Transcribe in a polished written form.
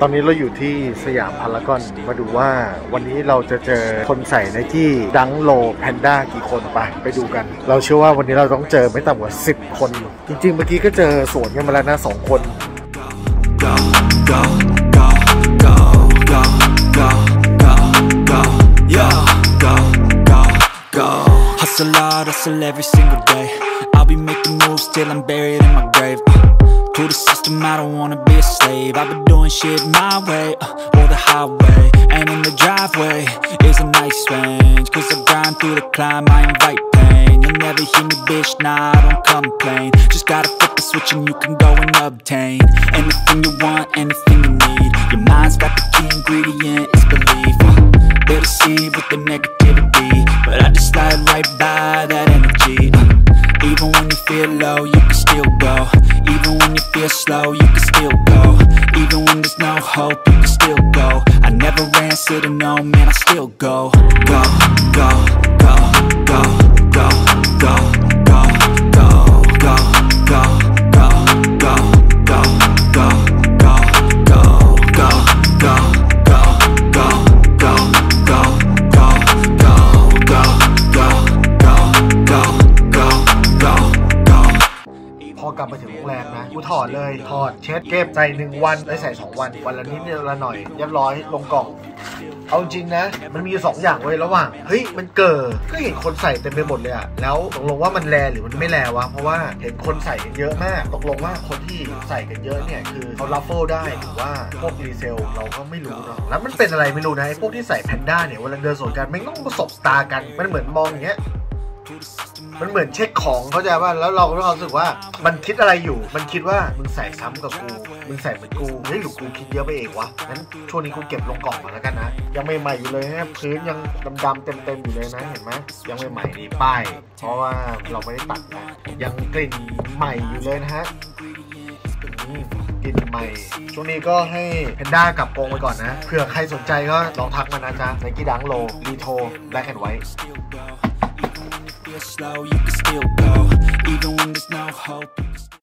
ตอนนี้เราอยู่ที่สยามพารากอนมาดูว่าวันนี้เราจะเจอคนใส่ไนกี้ดังโลแพนด้ากี่คนไปดูกันเราเชื่อว่าวันนี้เราต้องเจอไม่ต่ำกว่า10คนจริงๆเมื่อกี้ก็เจอสวนกันมาแล้วนะ2คน Hustle hard, hustle every single day. I'll be making moves till I'm buried in my grave. To the system, I don't wanna be a slave. I've been doing shit my way, or the highway. And in the driveway is a nice range. Cause I grind through the climb, I invite pain. You'll never hear me, bitch, nah, I don't complain. Just gotta flip the switch and you can go and obtain anything you want, anything you need. Your mind's got the key ingredient, it's belief. They'll deceive with the negativity, but I just slide right by that energy. Even when you feel low, you can still go. Even when you feel slow, you can still go. Even when there's no hope, you can still go. I never answer to no, man, I still go. Go, go, go, go, go, go, go, go, go, go, go, go, go, go, go, go, go, go, go, go, พอกลับมาถึงโรงแรมนะกูถอดเลยถอดเช็ดเก็บใส่1วันได้ใส่2วันวันละนิดละหน่อยเรียบร้อยลงกล่องเอาจริงนะมันมี2อย่างไว้ระหว่างเฮ้ยมันเกิดก็เห็นคนใส่เต็มไปหมดเลยอะแล้วตกลงว่ามันแลหรือมันไม่แลวะเพราะว่าเห็นคนใส่กันเยอะมากตกลงว่าคนที่ใส่กันเยอะเนี่ยคือเขารัฟเฟิลได้หรือว่าพวกรีเซลเราก็ไม่รู้เนาะแล้วมันเป็นอะไรไม่รู้นะไอ้พวกที่ใส่แพนด้าเนี่ยเวลาเดินสวนกันไม่ต้องประสบตากันมันเหมือนมองอย่างเงี้ยมันเหมือนเช็คของเข้าใจป่ะแล้วเราก็รู้สึกว่ามันคิดอะไรอยู่มันคิดว่ามึงใส่ซ้ำกับกูมึงใส่เหมือนกูเฮ้ยหรือกูคิดเยอะไปเองวะงั้นช่วงนี้กูเก็บลงกล่องมาแล้วกันนะยังไม่ใหม่อยู่เลยนะพื้นยังดำๆเต็มอยู่เลยนะเห็นไหมยังไม่ใหม่นี่ป้ายเพราะว่าเราไม่ได้ตัดนะยังกลิ่นใหม่อยู่เลยนะฮะกลิ่นใหม่ช่วงนี้ก็ให้แพนด้ากลับกรงไปก่อนนะเผื่อใครสนใจก็ลองทักมานะจ๊ะไนกี้ดังโลรีโทแบล็คแอนด์ไวท์ Slow, you can still go. Even when there's no hope.